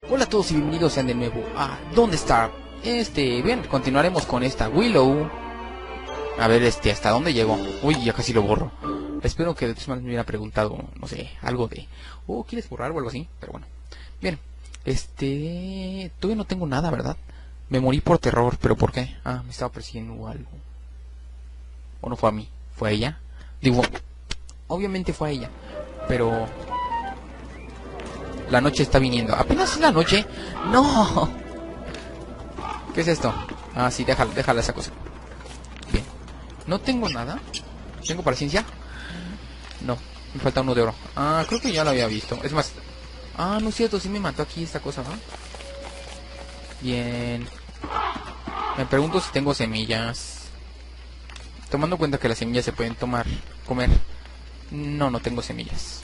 Hola a todos y bienvenidos sean de nuevo a ¿Dónde está? Bien, continuaremos con esta Willow. A ver, ¿hasta dónde llegó? Uy, ya casi lo borro. Espero que de todas maneras me hubiera preguntado, no sé, algo de... ¿quieres borrar o algo así? Pero bueno. Bien, todavía no tengo nada, ¿verdad? Me morí por terror, ¿pero por qué? Ah, me estaba persiguiendo algo. ¿O no fue a mí? ¿Fue a ella? Digo, obviamente fue a ella. Pero... la noche está viniendo. ¿Apenas es la noche? ¡No! ¿Qué es esto? Ah, sí, déjala esa cosa. Bien. No tengo nada. ¿Tengo paciencia? No. Me falta uno de oro. Ah, creo que ya lo había visto. Es más... ah, no es cierto. Sí me mató aquí esta cosa, ¿no? Bien. Me pregunto si tengo semillas. Tomando en cuenta que las semillas se pueden comer. No, no tengo semillas.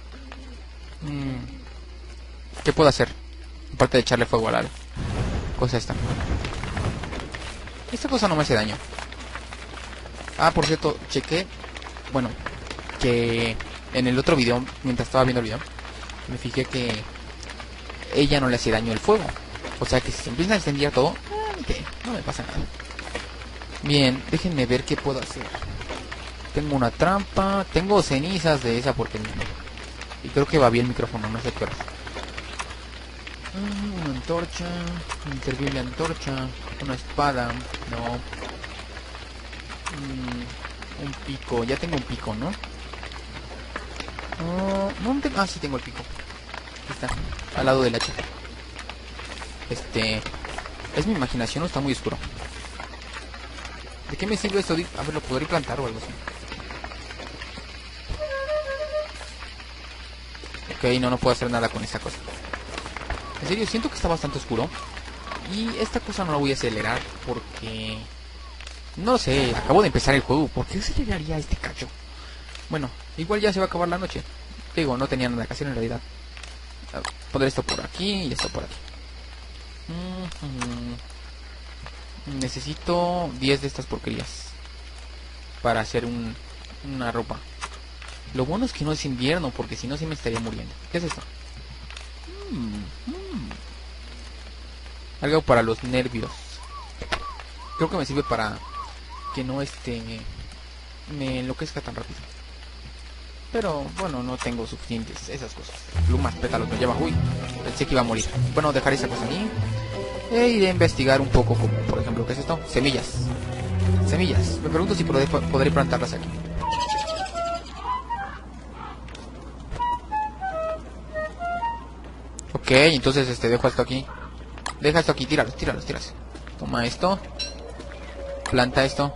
¿Qué puedo hacer? Aparte de echarle fuego al área. Cosa esta. Esta cosa no me hace daño. Ah, por cierto, chequé. Bueno, que en el otro video, mientras estaba viendo el video, me fijé que ella no le hace daño el fuego. O sea que si se empieza a incendiar todo, no me pasa nada. Bien, déjenme ver qué puedo hacer. Tengo una trampa. Tengo cenizas de esa porque... y creo que va bien el micrófono, no sé qué hora. Una antorcha, interviene antorcha, una espada, no. Un pico, ya tengo un pico, ¿no? No tengo... ah, sí tengo el pico. Aquí está, al lado del hacha. ¿Es mi imaginación o está muy oscuro? ¿De qué me sirve esto? A ver, ¿lo podré plantar o algo así? Ok, no puedo hacer nada con esta cosa. En serio, siento que está bastante oscuro. Y esta cosa no la voy a acelerar porque... no lo sé, acabo de empezar el juego. ¿Por qué aceleraría este cacho? Bueno, igual ya se va a acabar la noche. Digo, no tenía nada que hacer en realidad. Pondré esto por aquí y esto por aquí. Necesito 10 de estas porquerías para hacer una ropa. Lo bueno es que no es invierno, porque si no sí me estaría muriendo. ¿Qué es esto? Algo para los nervios. Creo que me sirve para que no me enloquezca tan rápido. Pero bueno, no tengo suficientes esas cosas. Plumas, pétalos, me lleva. Uy, pensé que iba a morir. Bueno, dejar esa cosa ahí. E iré a investigar un poco, como por ejemplo, ¿qué es esto? Semillas. Semillas. Me pregunto si podré plantarlas aquí. Ok, entonces dejo esto aquí. Deja esto aquí, tíralos. Toma esto. Planta esto.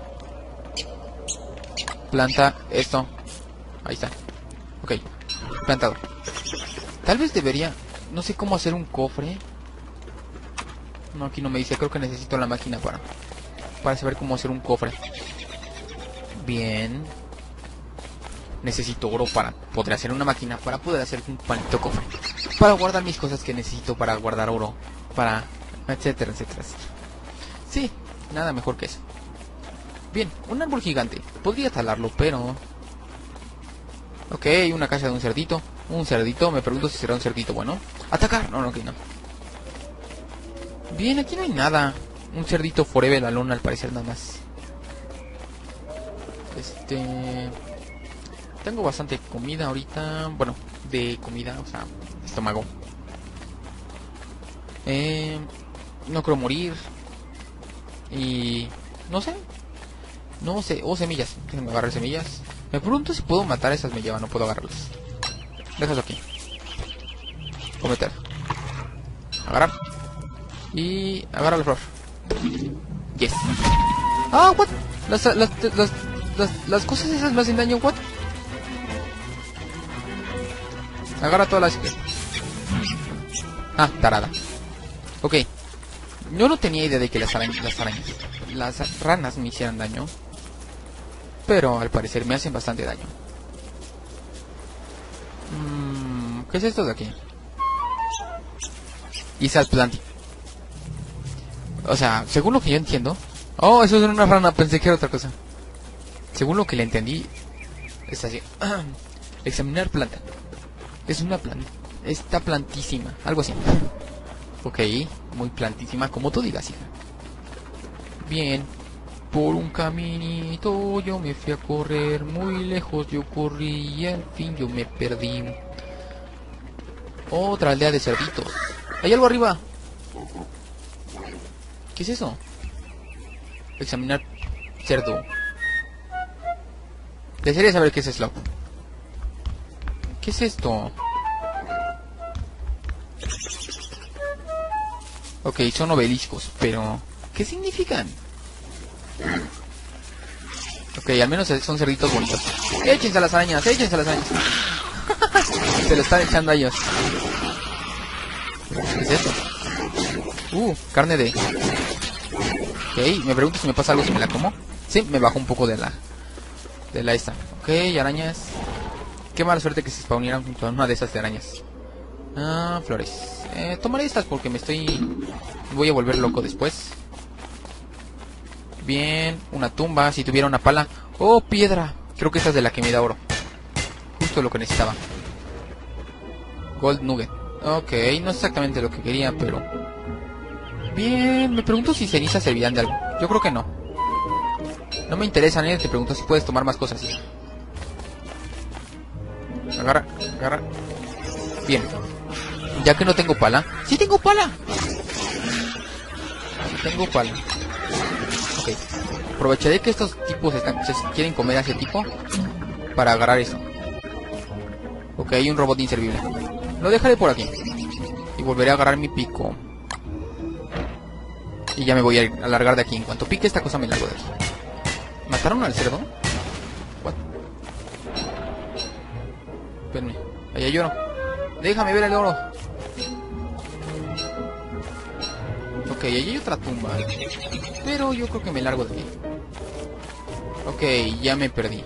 Planta esto. Ahí está. Ok, plantado. Tal vez debería... no sé cómo hacer un cofre. No, aquí no me dice. Creo que necesito la máquina para saber cómo hacer un cofre. Bien. Necesito oro para poder hacer una máquina, para poder hacer un maldito cofre, para guardar mis cosas que necesito para guardar oro, para... etcétera, etcétera. Sí, nada mejor que eso. Bien, un árbol gigante. Podría talarlo, pero... ok, una casa de un cerdito. Un cerdito, me pregunto si será un cerdito bueno. ¡Atacar! No, ok, no. Bien, aquí no hay nada. Un cerdito forever alone al parecer nada más. Tengo bastante comida ahorita. Bueno, de comida, o sea, estómago. No quiero morir. Y... no sé. Semillas. Déjenme agarrar semillas. Me pregunto si puedo matar a esas, me llevan. No puedo agarrarlas. Déjalo aquí. Cometer. Agarrar. Y... agarra la flor. Yes. Ah, what? Las cosas esas me hacen daño, what? Agarra todas las... ah, tarada. Ok. Yo no tenía idea de que las ranas me hicieran daño. Pero al parecer me hacen bastante daño. ¿Qué es esto de aquí? Isal Planti. O sea, según lo que yo entiendo... oh, eso es una rana, pensé que era otra cosa. Según lo que le entendí... es así. Examinar planta. Es una planta. Está plantísima, algo así. Ok, muy plantísima, como tú digas, hija. Bien. Por un caminito yo me fui a correr, muy lejos yo corrí y al fin yo me perdí. Otra aldea de cerditos. ¿Hay algo arriba? ¿Qué es eso? Examinar cerdo. Desearía saber qué es Slow. ¿Qué es esto? Ok, son obeliscos, pero ¿qué significan? Ok, al menos son cerditos bonitos. ¡Échense a las arañas! ¡Échense a las arañas! Se lo están echando a ellos. ¿Qué es esto? Carne de... Ok, me pregunto si me pasa algo si me la como. Sí, me bajó un poco de la esta. Ok, arañas. Qué mala suerte que se spawnieran junto a una de esas de arañas. Flores. Tomaré estas porque me voy a volver loco después. Bien, una tumba, si tuviera una pala. ¡Oh, piedra! Creo que esta es de la que me da oro. Justo lo que necesitaba. Gold Nugget. Ok, no es exactamente lo que quería, pero... Bien, me pregunto si cenizas servirán de algo. Yo creo que no. No me interesa, te pregunto si puedes tomar más cosas. Agarra, agarra. Bien. Ya que no tengo pala. ¡Sí tengo pala! Tengo pala. Ok. Aprovecharé que estos tipos se quieren comer a ese tipo para agarrar eso. Ok, hay un robot inservible. Lo dejaré por aquí. Y volveré a agarrar mi pico. Y ya me voy a alargar de aquí. En cuanto pique esta cosa me largo de aquí. ¿Mataron al cerdo? What? Espérenme. Ahí hay oro. Déjame ver el oro. Ok, ahí hay otra tumba. Pero yo creo que me largo de aquí. Ok, ya me perdí.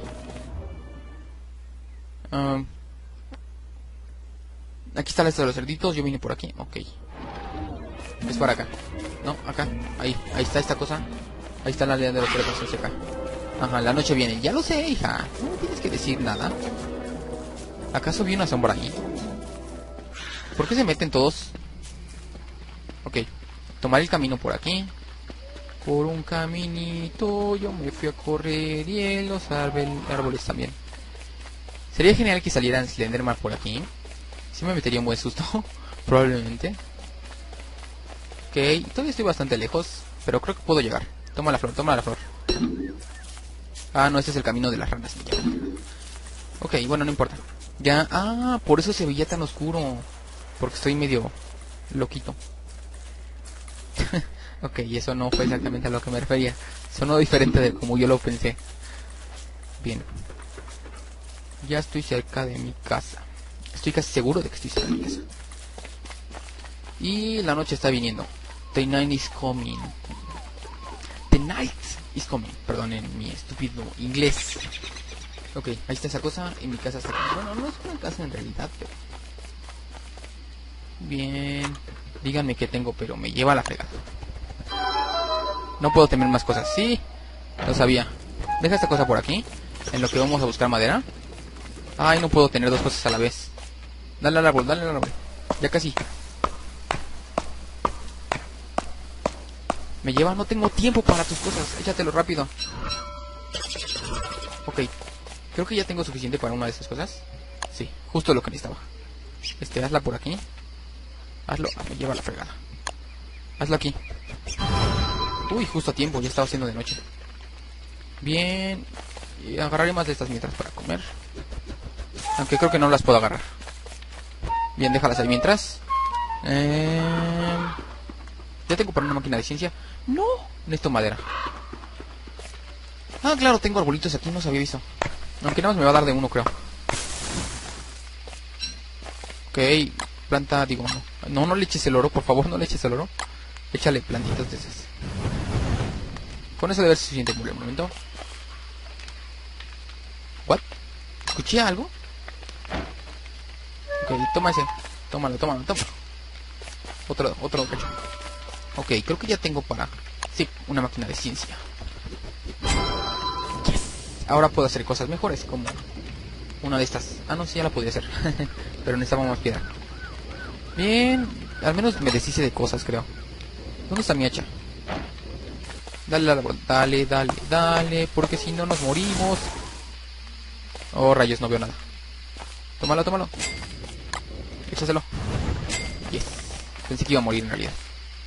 Aquí está la lista de los cerditos. Yo vine por aquí. Ok. Es para acá. No, acá. Ahí está esta cosa. Ahí está la aldea de los cerdos hacia acá. Ajá, la noche viene. Ya lo sé, hija. No me tienes que decir nada. ¿Acaso vi una sombra ahí? ¿Por qué se meten todos? Ok. Tomar el camino por aquí. Por un caminito yo me fui a correr y en los árboles también. Sería genial que salieran Slenderman por aquí. Sí me metería un buen susto. Probablemente. Ok, todavía estoy bastante lejos, pero creo que puedo llegar. Toma la flor, toma la flor. Ah, no, este es el camino de las ranas. Ok, bueno, no importa. Ya, por eso se veía tan oscuro. Porque estoy medio loquito. Ok, eso no fue exactamente a lo que me refería. Sonó diferente de como yo lo pensé. Bien. Ya estoy cerca de mi casa. Estoy casi seguro de que estoy cerca de mi casa. Y la noche está viniendo. The night is coming. The night is coming. Perdón en mi estúpido inglés. Ok, ahí está esa cosa. En mi casa está aquí. Bueno, no es una casa en realidad, pero... Bien. Díganme qué tengo, pero me lleva a la fregada. No puedo tener más cosas. Sí, lo sabía. Deja esta cosa por aquí. En lo que vamos a buscar madera. Ay, no puedo tener dos cosas a la vez. Dale al árbol, dale al árbol. Ya casi. Me lleva, no tengo tiempo para tus cosas. Échatelo rápido. Ok. Creo que ya tengo suficiente para una de esas cosas. Sí, justo lo que necesitaba. Hazla por aquí. Hazlo. Me lleva a la fregada. Hazlo aquí. Uy, justo a tiempo, ya estaba haciendo de noche. Bien. Y agarraré más de estas mientras para comer. Aunque creo que no las puedo agarrar. Bien, déjalas ahí mientras. Ya tengo para una máquina de ciencia. No, necesito madera. Ah, claro, tengo arbolitos aquí, no se había visto. Aunque nada más me va a dar de uno, creo. Ok, planta, digo, no le eches el oro, por favor, no le eches el oro. Échale plantitas de esas. Con eso debe ser suficiente por el momento. ¿What? ¿Escuché algo? Ok, toma ese. Tómalo. Otro cacho. Ok, creo que ya tengo para... Sí, una máquina de ciencia. Yes. Ahora puedo hacer cosas mejores, como una de estas. Ah, no, sí, ya la podía hacer. Pero necesitaba más piedra. Bien. Al menos me deshice de cosas, creo. ¿Dónde está mi hacha? Dale a la vuelta. Dale, dale, dale. Porque si no nos morimos. Oh, rayos, no veo nada. Tómalo, tómalo. Échaselo. Yes. Pensé que iba a morir en realidad.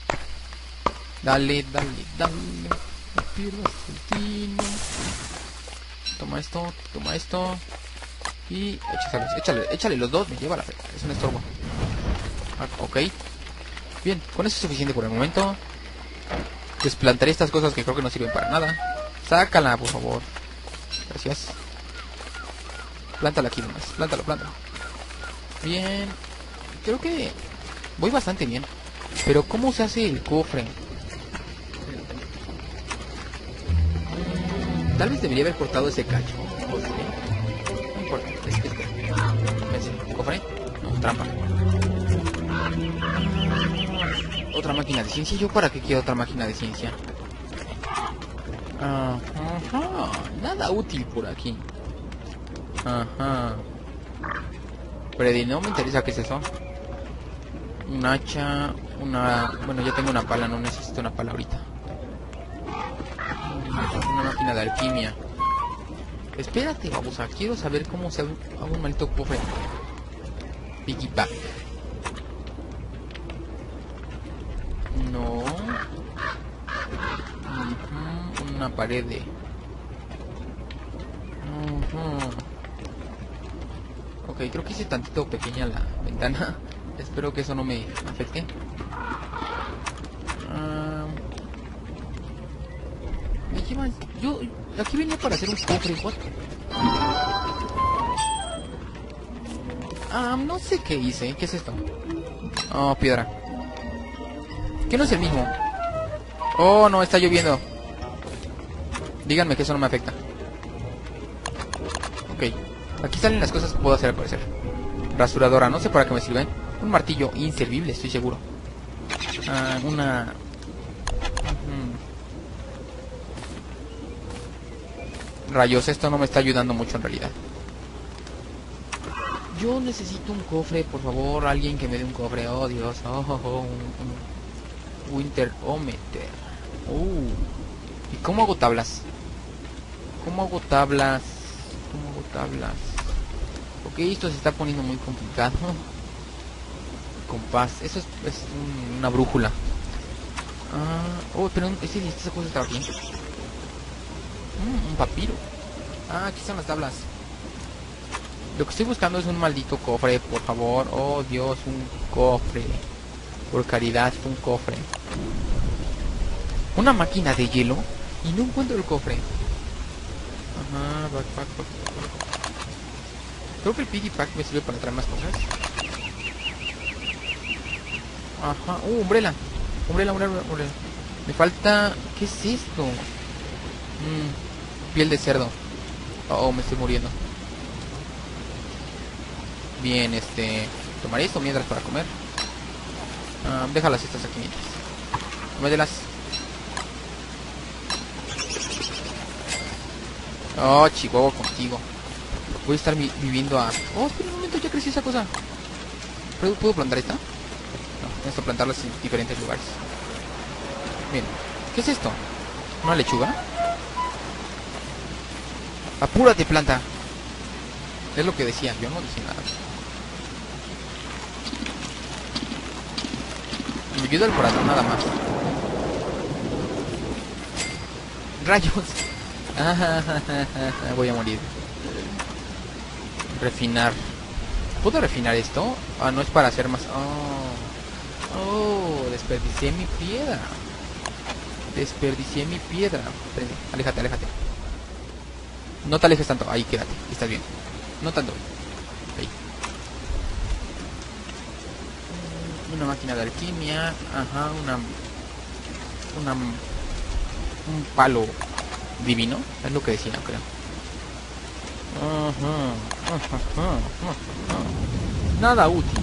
Dale, dale, dale. No pierdas el tino. Toma esto. Y échale los dos. Me lleva la fe. Es un estorbo. Ah, ok. Bien, con eso es suficiente por el momento. Desplantaré estas cosas que creo que no sirven para nada. Sácala, por favor. Gracias. Plántala aquí nomás. Plántalo. Bien. Creo que voy bastante bien. Pero ¿cómo se hace el cofre? Tal vez debería haber cortado ese cacho. No importa. Espera. ¿Cofre? No, trampa. Otra máquina de ciencia. ¿Yo para qué quiero otra máquina de ciencia? Ajá. Nada útil por aquí. Ajá. Freddy, no me interesa qué es eso. Un hacha. Bueno, ya tengo una pala. No necesito una pala ahorita. Una máquina de alquimia. Espérate, babosa. Quiero saber cómo se hace un maldito cofre. Piggyback. No. Una pared de... Ok, creo que hice tantito pequeña la ventana. Espero que eso no me afecte. ¿Me llevan? Yo aquí venía para hacer un cofre. ¿What? No sé qué hice. ¿Qué es esto? Oh, piedra. ¿Qué no es el mismo? Oh, no, está lloviendo. Díganme que eso no me afecta. Ok. Aquí salen las cosas que puedo hacer aparecer. Rasuradora, no sé para qué me sirven. Un martillo inservible, estoy seguro. Rayos, esto no me está ayudando mucho en realidad. Yo necesito un cofre, por favor. Alguien que me dé un cofre. Oh, Dios. Un Winterometer. ¿Y cómo hago tablas? Ok, esto se está poniendo muy complicado. Compás. Eso es una brújula. Pero esta cosa está bien. Un papiro. Aquí están las tablas. Lo que estoy buscando es un maldito cofre, por favor. Oh, Dios, un cofre. Por caridad, un cofre. Una máquina de hielo y no encuentro el cofre. Backpack. Creo que el piggyback me sirve para traer más cosas. Umbrella. Me falta... ¿Qué es esto? Piel de cerdo. Me estoy muriendo. Bien, tomaré esto mientras para comer. Déjalas estas aquí mientras. Tómatelas. Oh, chihuahua contigo. Voy a estar viviendo a... espera un momento, ya creció esa cosa. ¿Puedo plantar esta? No, necesito plantarlas en diferentes lugares. Bien, ¿qué es esto? ¿Una lechuga? Apúrate, planta. Es lo que decía, yo no dije nada. Me ayuda el corazón nada más. Rayos. Voy a morir. Refinar. ¿Puedo refinar esto? No es para hacer más. Desperdicié mi piedra. Espérate, aléjate. No te alejes tanto. Ahí, quédate. Estás bien. No tanto. Ahí. Una máquina de alquimia. Un palo divino. Es lo que decía, creo. Nada útil.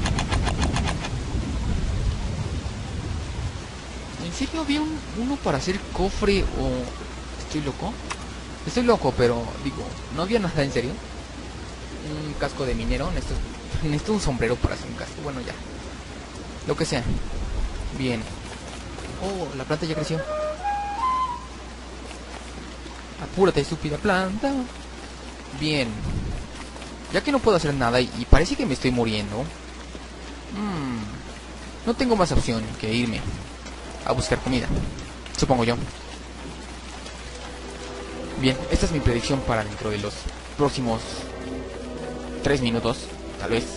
¿En serio había uno para hacer cofre o...? ¿Estoy loco? Estoy loco, pero digo, ¿no había nada en serio? Un casco de minero. Necesito un sombrero para hacer un casco. Bueno, ya. lo que sea. Bien. Oh, la planta ya creció. Apúrate, estúpida planta. Bien. Ya que no puedo hacer nada y parece que me estoy muriendo, no tengo más opción que irme a buscar comida, supongo yo. Bien, esta es mi predicción para dentro de los próximos 3 minutos, tal vez.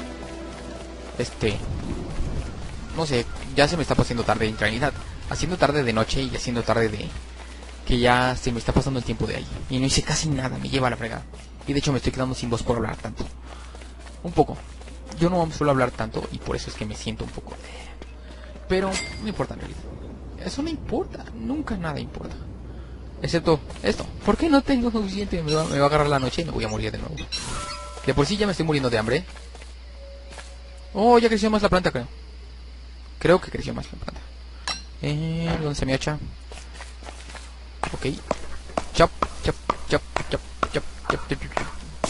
No sé, ya se me está pasando tarde en realidad. Haciendo tarde de noche y haciendo tarde de... que ya se me está pasando el tiempo de ahí. Y no hice casi nada, me lleva a la fregada. Y de hecho me estoy quedando sin voz por hablar tanto. Un poco. Yo no suelo hablar tanto y por eso es que me siento un poco... Pero no importa en realidad. Eso no importa, nunca nada importa. Excepto esto. ¿Por qué no tengo suficiente? Me va a agarrar la noche y me voy a morir de nuevo. De por sí ya me estoy muriendo de hambre. Oh, ya creció más la planta, creo. Creo que creció más la planta. ¿Dónde se me hacha? Ok. Chop, chop, chop, chop, chop, chop, chop, chop.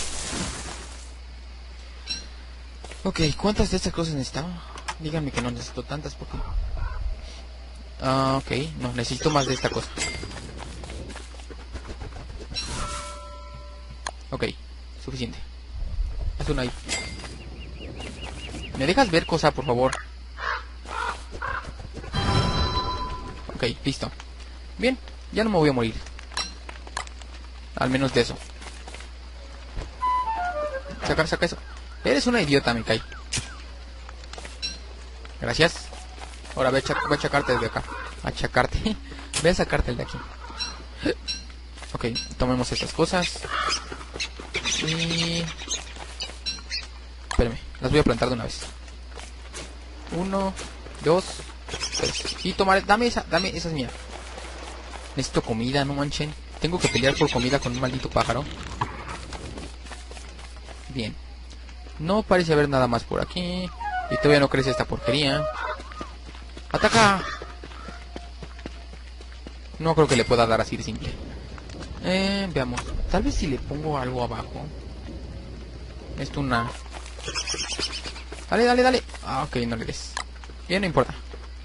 Ok, ¿cuántas de estas cosas necesitaba? Díganme que no necesito tantas porque... ok, no, necesito más de esta cosa. Ok, suficiente. Haz una ahí. ¿Me dejas ver cosa, por favor? Ok, listo. Bien, ya no me voy a morir. Al menos de eso. Saca eso. Eres una idiota, me cae. Gracias. Ahora ve a achacarte desde acá. Achacarte. Ve a sacarte el de aquí. Ok, tomemos estas cosas. Y... espérame, las voy a plantar de una vez. 1, 2, 3. Y tomaré, dame esa es mía. Necesito comida, no manchen. Tengo que pelear por comida con un maldito pájaro. Bien. No parece haber nada más por aquí. Y todavía no crece esta porquería. ¡Ataca! No creo que le pueda dar así de simple. Veamos. Tal vez si le pongo algo abajo. Esto una... Dale. Ah, ok, no le des. Bien, no importa.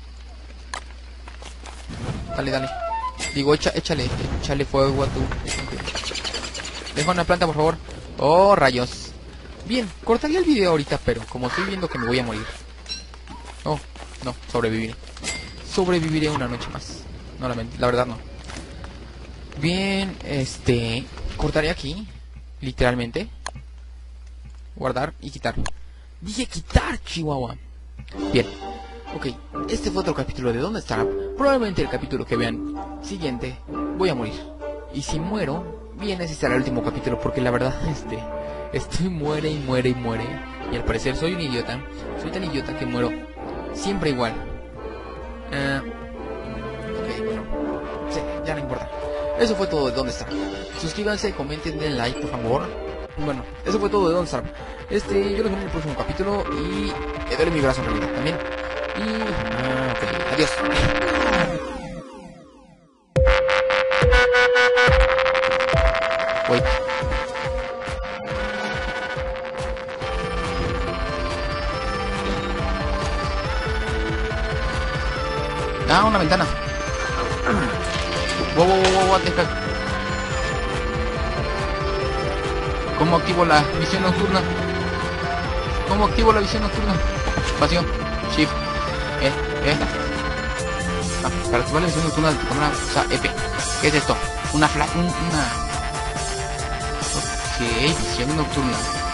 Dale. Digo, échale fuego a tu... Deja una planta, por favor. Oh, rayos. Bien, cortaría el video ahorita, pero como estoy viendo que me voy a morir. Oh, no, sobreviviré. Sobreviviré una noche más. No, la verdad no. Bien, cortaré aquí. Literalmente. Guardar y quitar. Dije quitar, Chihuahua. Bien. Ok, este fue otro capítulo de ¿Dónde estará? Probablemente el capítulo que vean siguiente voy a morir. Y si muero, bien, ese será el último capítulo porque la verdad, estoy muere. Y al parecer soy un idiota. Soy tan idiota que muero siempre igual. Ok, bueno. Sí, ya no importa. Eso fue todo de ¿Dónde está? Suscríbanse, comenten, den like, por favor. Bueno, eso fue todo de ¿Dónde está? Yo los veo en el próximo capítulo y le doy mi brazo en realidad también. Y... ok, adiós. Wait. Ah, una ventana. Wow, deja. ¿Cómo activo la visión nocturna? Vacío. Shift. Para activar la visión nocturna de tu cámara, usa F. ¿Qué es esto? Una... Ok, visión nocturna.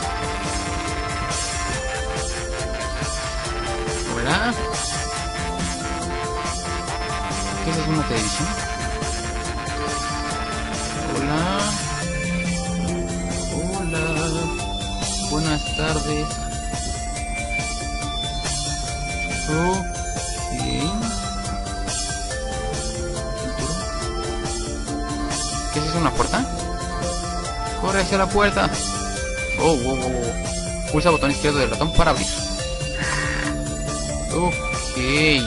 Hola. ¿Qué es una televisión? Hola. Buenas tardes. Ok. ¿Qué es eso? ¿Una puerta? Corre hacia la puerta. Oh. Pulsa el botón izquierdo del ratón para abrir. Ok.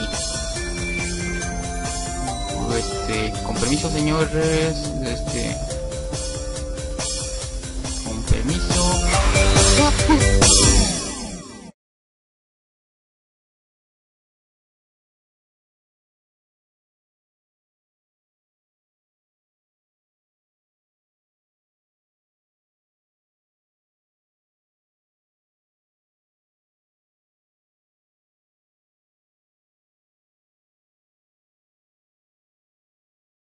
Con permiso, señores. Con permiso.